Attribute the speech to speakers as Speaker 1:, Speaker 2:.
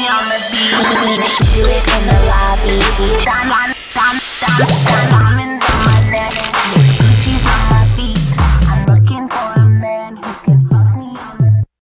Speaker 1: on the beat. Do it in the lobby. I'm in